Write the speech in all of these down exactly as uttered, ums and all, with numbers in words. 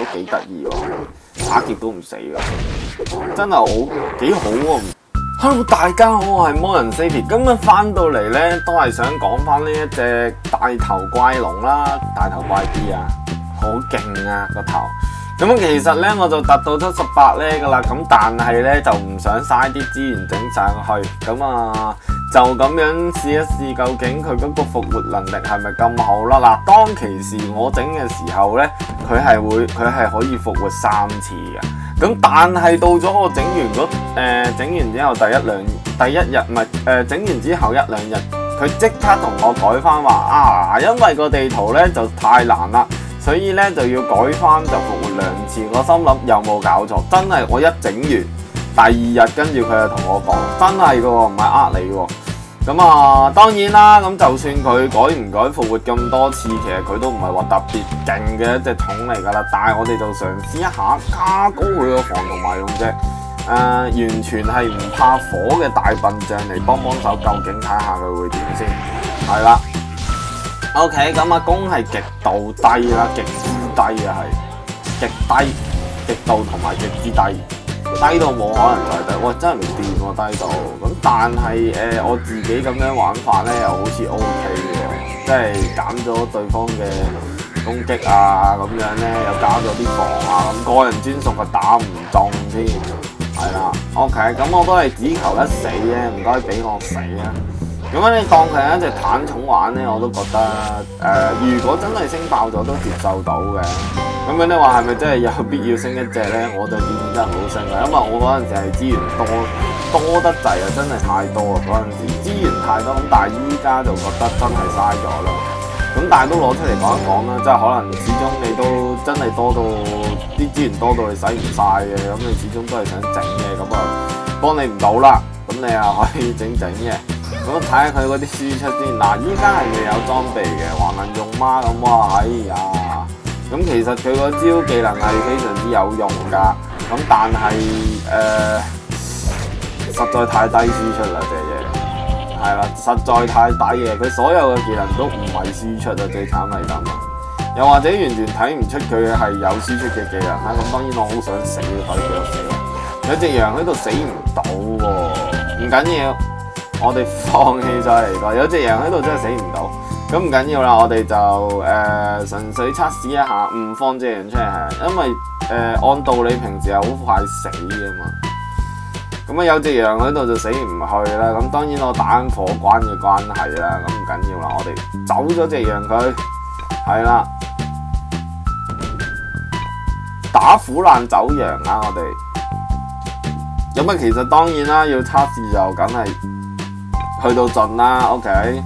幾得意喎，打劫都唔死㗎，真係好幾好喎。Hello 大家好，我係魔人 C P， 今日翻到嚟咧都係想講翻呢一隻大頭怪龍啦，大頭怪 B 啊，好勁啊個頭。咁其實咧我就達到七十八咧噶啦，咁但係咧就唔想嘥啲資源整晒去，咁啊就咁樣試一試究竟佢嗰個復活能力係咪咁好啦？嗱，當其時我整嘅時候咧，佢係會佢係可以復活三次嘅。咁但係到咗我整完嗰誒整完之後第一兩第一日唔係誒整完之後一兩日，佢即刻同我改翻話啊，因為個地圖咧就太難啦，所以咧就要改翻就復活兩次。我心諗有冇搞錯？真係我一整完第二日跟住佢就同我講，真係㗎喎，唔係呃你喎。咁啊，當然啦，咁就算佢改唔改復活咁多次，其實佢都唔係話特別勁嘅一隻桶嚟㗎啦。但係我哋就嘗試一下加高佢個防同埋用隻誒、呃、完全係唔怕火嘅大笨象嚟幫幫手，究竟睇下佢會點先。係啦 ，OK， 咁啊攻係極度低啦，極之低啊，係極低、極度同埋極之低。低到冇可能再低，哇！真係唔掂喎，低到咁。但係誒、呃，我自己咁樣玩法咧，又好似 O K 喎，即係減咗對方嘅攻擊啊，咁樣咧又加咗啲防啊，咁個人專屬就打唔中添，係啦。OK，咁我都係只求一死啫，唔該俾我死啊！咁樣你當佢係一隻坦寵玩咧，我都覺得誒、呃，如果真係升爆咗都接受到嘅。咁樣你話係咪真係有必要升一隻咧？我就建議真係唔好升啦，因為我嗰陣時係資源多多得滯啊，真係太多啊！嗰陣時資源太多，咁但係依家就覺得真係嘥咗啦。咁但係都攞出嚟講一講啦，即係可能始終你都真係多到啲資源多到你使唔晒嘅，咁你始終都係想整嘅，咁啊幫你唔到啦，咁你又可以整整嘅。咁睇下佢嗰啲輸出先。嗱，依家係未有裝備嘅，還能用嗎？咁哇，哎呀！咁其實佢個招技能係非常之有用㗎，咁但係誒、呃、實在太低輸出啦，隻嘢係啦，實在太低嘅，佢所有嘅技能都唔係輸出啊，最慘係咁啊！又或者完全睇唔出佢係有輸出嘅技能啦，咁當然我好想死，可以俾我死啦！有隻羊喺度死唔到喎，唔緊要，我哋放棄再嚟過，有隻羊喺度真係死唔到。咁唔緊要啦，我哋就誒純、呃、粹測試一下，唔放隻羊出嚟係，因為誒、呃、按道理平時係好快死嘅嘛。咁啊有隻羊喺度就死唔去啦。咁當然我打緊火關嘅關係啦，咁唔緊要啦，我哋走咗隻羊佢，係啦，打虎爛走羊啊！我哋咁啊，其實當然啦，要測試就梗係去到盡啦。OK。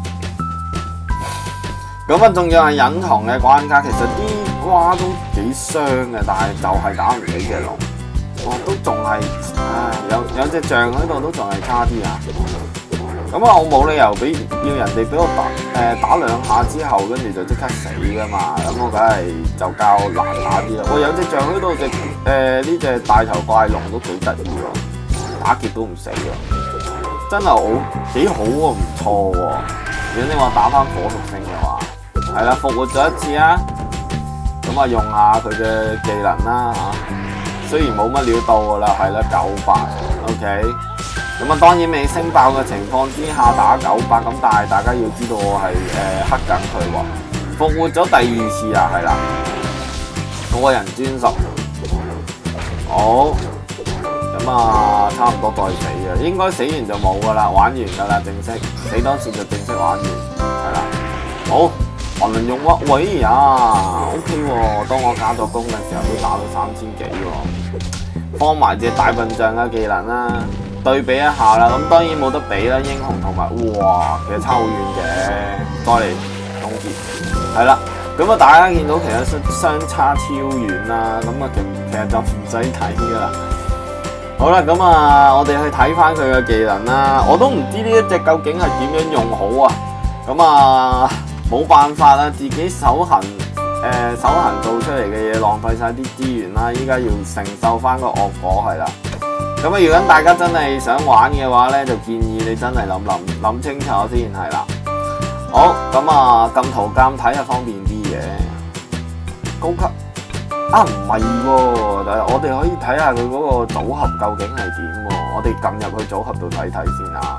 咁啊，仲有係隱藏嘅關卡，其實啲瓜都幾傷嘅，但係就係打唔起隻龍，哇，都仲係，唉，有有隻象喺度都仲係差啲啊！咁啊，我冇理由俾要人哋俾我打，誒、呃、打兩下之後，跟住就即刻死噶嘛，咁我梗係就較難打啲啦。我有隻象喺度，隻誒呢隻大頭怪龍都幾得意喎，打劫都唔死喎，真係好幾好喎，唔錯喎。如果你話打翻火屬性嘅話，係啦，復活咗一次啊，咁啊用下佢嘅技能啦嚇，雖然冇乜料到噶啦，係啦九百 ，OK，咁啊當然未升爆嘅情況之下打九百，咁但係大家要知道我係誒黑緊佢喎，復活咗第二次啊，係啦，個人專屬，好。咁啊，差唔多再死啊，應該死完就冇噶啦，玩完噶啦，正式死多次就正式玩完，係啦。好，還能用屈喂呀 ，OK 喎。當我加咗攻嘅時候都打到三千幾喎，放埋隻大笨象嘅技能啦，對比一下啦。咁當然冇得比啦，英雄同埋哇，其實差好遠嘅。再嚟總結，係啦。咁啊，大家見到其實相差超遠啦，咁啊，其其實就唔使睇噶啦。好啦，咁啊，我哋去睇翻佢嘅技能啦。我都唔知呢一隻究竟係點樣用好啊。咁啊，冇辦法啦，自己手痕誒、呃、手痕做出嚟嘅嘢浪費晒啲資源啦。依家要承受翻個惡果係啦。咁啊，如果大家真係想玩嘅話咧，就建議你真係諗諗諗清楚先係啦。好，咁啊，撳圖鑑睇係方便啲嘅。高級啊唔係喎，但係我哋可以睇下佢嗰個組合究竟係點喎？我哋撳入去組合度睇睇先啊，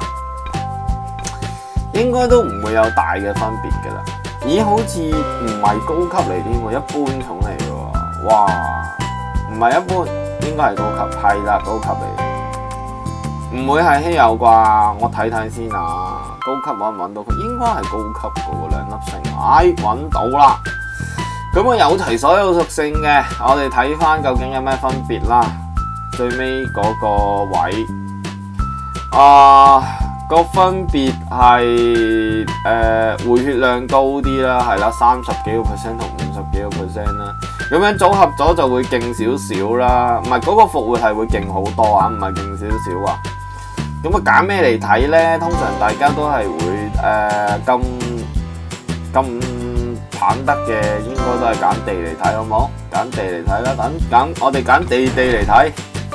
應該都唔會有大嘅分別㗎啦。咦，好似唔係高級嚟添喎，一般重嚟嘅喎。哇，唔係一般，應該係高級，係啦，高級嚟，唔會係稀有啩？我睇睇先啊，高級揾唔揾到佢？應該係高級嘅喎，兩粒星，哎，揾到啦。咁我有齊所有屬性嘅，我哋睇翻究竟有咩分別啦。最尾嗰個位，啊、呃，個分別係誒回血量高啲啦，係啦，三十幾個 percent 同五十幾個 percent 啦。咁樣組合咗就會勁少少啦，唔係嗰個復活係會勁好多啊，唔係勁少少啊。咁啊揀咩嚟睇咧？通常大家都係會誒咁咁。呃揀得嘅應該都係揀地嚟睇，好唔好？揀地嚟睇啦，等揀我哋揀地地嚟睇，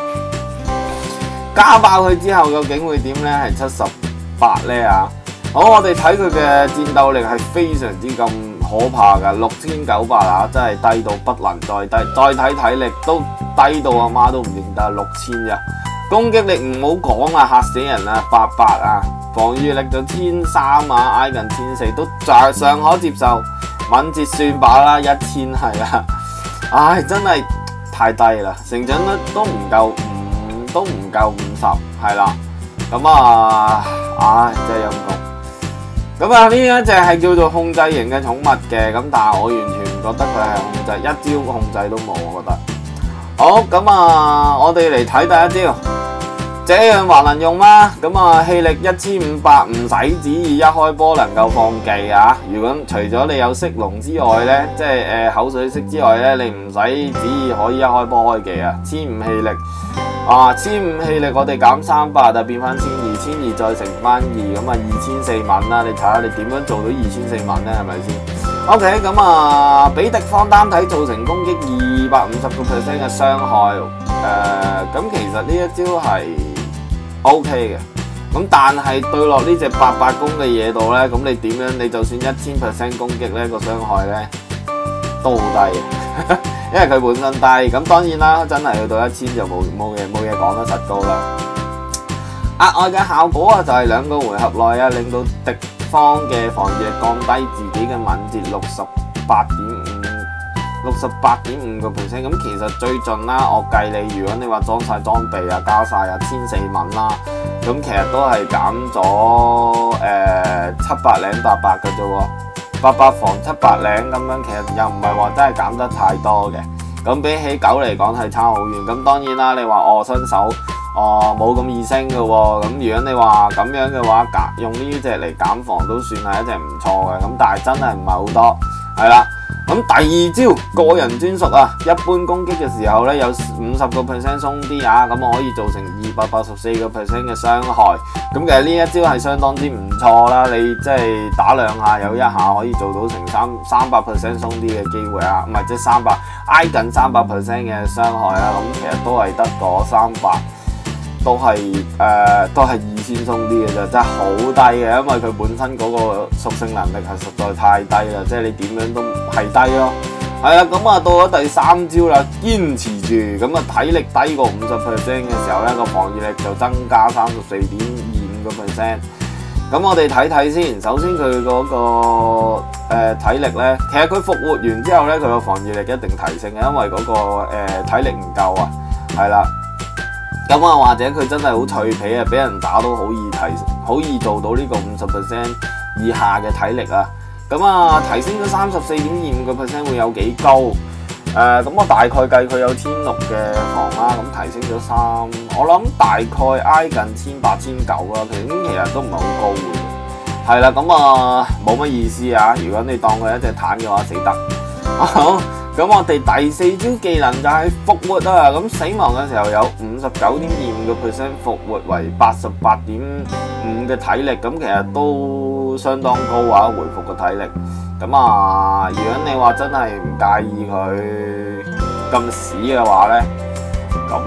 加爆佢之後究竟會點呢？係七十八呢啊！好，我哋睇佢嘅戰鬥力係非常之咁可怕噶，六千九百啊，真係低到不能再低。再睇體力都低到阿媽都唔認得，六千啫。攻擊力唔好講啊，嚇死人啊，八百啊！防禦力就千三啊，挨近千四都尚尚可接受。敏捷算把啦，一千係啦，唉，真係太低啦，成長率都唔夠五，都唔夠五十，係啦，咁啊，唉，真係陰功。咁啊，呢一隻係叫做控制型嘅寵物嘅，咁但係我完全唔覺得佢係控制，一招控制都冇，我覺得。好，咁啊，我哋嚟睇第一招。這樣還能用嗎？咁啊，氣力一千五百，唔使旨意一開波能夠放技啊！如果除咗你有色龍之外呢，即係誒、呃、口水色之外呢，你唔使旨意可以一開波開技啊！千五氣力啊，千五氣力我哋減三百就變翻千二，千二再乘翻二，咁啊二千四蚊啦！你睇下你點樣做到二千四蚊呢？係咪先 ？OK， 咁啊，俾敵方單體造成攻擊二百五十個 percent 嘅傷害，誒、呃，咁其實呢一招係 O K 嘅，咁但係對落呢隻八百攻嘅嘢度咧，咁你點樣？你就算一千 percent 攻擊咧，個傷害咧都好低，因為佢本身低。咁當然啦，真係去到一千就冇冇嘢冇嘢講得實高啦。額外嘅效果啊，就係兩個回合內啊，令到敵方嘅防禦力降低自己嘅敏捷六十八點五。六十八點五個 percent， 咁其實最盡啦，我計你，如果你話裝晒裝備啊，加晒啊，千四蚊啦，咁其實都係減咗誒七百零八百嘅啫喎，八百防七百零咁樣，其實又唔係話真係減得太多嘅，咁比起九嚟講係差好遠。咁當然啦，你話哦新手哦冇咁易升嘅喎，咁如果你話咁樣嘅話，用呢隻嚟減防都算係一隻唔錯嘅，咁但係真係唔係好多，係啦。咁第二招個人專屬啊，一般攻擊嘅時候咧有五十個 percent 鬆啲啊，咁我可以造成二百八十四個 percent 嘅傷害。咁其實呢一招係相當之唔錯啦，你即係打兩下有一下可以做到成三三百 percent 鬆啲嘅機會啊，唔係即係三百挨近三百 percent 嘅傷害啊，咁其實都係得個三百。都係誒、呃，都係二千鬆啲嘅啫，真係好低嘅，因為佢本身嗰個屬性能力係實在太低啦，即係你點樣都係低咯。係啦，咁啊到咗第三招啦，堅持住，咁啊體力低過五十 percent 嘅時候咧，個防禦力就增加三十四點二五個 percent。咁我哋睇睇先，首先佢嗰、那個誒、呃、體力咧，其實佢復活完之後咧，佢個防禦力一定提升嘅，因為嗰、那個誒、呃、體力唔夠啊，係啦。咁啊，或者佢真係好脆皮啊，俾人打都好易提，好易做到呢個五十 percent 以下嘅體力啊。咁啊，提升咗三十四點二五個 percent 會有幾高？誒、呃，咁我大概計佢有千六嘅防啦，咁提升咗三，我諗大概挨近千八千九啦。其實其實都唔係好高嘅。係啦，咁啊冇乜意思啊。如果你當佢一隻坦嘅話，死得。好。咁我哋第四招技能就係復活啊！咁死亡嘅時候有五十九點二五個 percent 復活為八十八點五嘅體力，咁其實都相當高啊！回復個體力，咁啊，如果你話真係唔介意佢咁屎嘅話咧，咁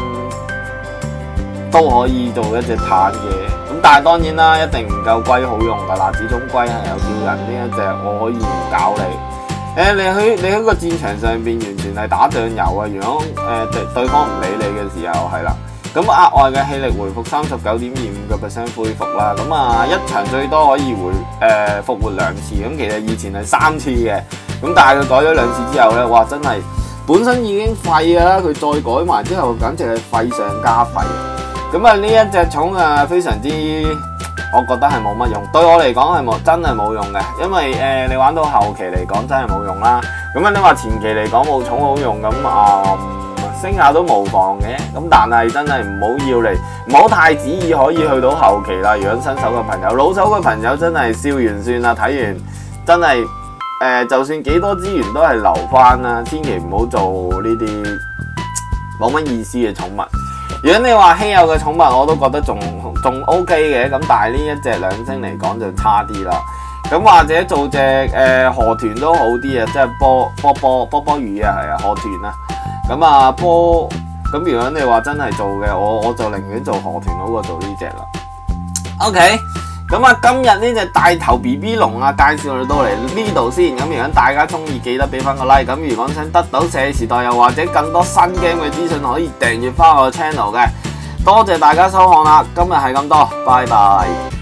都可以做一隻坦嘅。咁但係當然啦，一定唔夠龜好用噶啦，始終龜係有叫人呢一隻，我可以唔搞你。 誒，你喺你喺個戰場上邊完全係打醬油啊！如果誒對對方唔理你嘅時候係啦，咁額外嘅氣力回復三十九點二五個 percent 恢復啦，咁啊一場最多可以回誒、呃、復活兩次，咁其實以前係三次嘅，咁但係佢改咗兩次之後咧，哇真係本身已經廢㗎啦，佢再改埋之後，簡直係廢上加廢。咁啊呢一隻寵啊非常之，我覺得係冇乜用，對我嚟講係冇真係冇用嘅，因為誒、呃、你玩到後期嚟講真係冇用啦。咁啊你話前期嚟講冇寵好用咁啊、嗯、升下都無妨嘅，咁但係真係唔好要嚟，唔好太旨意可以去到後期啦。如果新手嘅朋友、老手嘅朋友真係笑完算啦，睇完真係誒、呃、就算幾多資源都係留翻啦，千祈唔好做呢啲冇乜意思嘅寵物。如果你話稀有嘅寵物，我都覺得仲仲 OK 嘅，咁但係呢一隻兩星嚟講就差啲啦。咁或者做隻誒、呃、河豚都好啲啊，即係波波波波波魚啊，係啊河豚啊。咁啊波咁如果你話真係做嘅，我我就寧願做河豚好過做呢隻啦。OK， 咁啊今日呢隻大頭 B B 龍啊，介紹到嚟呢度先。咁如果大家中意，記得俾翻個 like。咁如果想得到社時代又或者更多新 game 嘅資訊，可以訂閱翻我個 channel 嘅。多謝大家收看啦，今日係咁多，拜拜。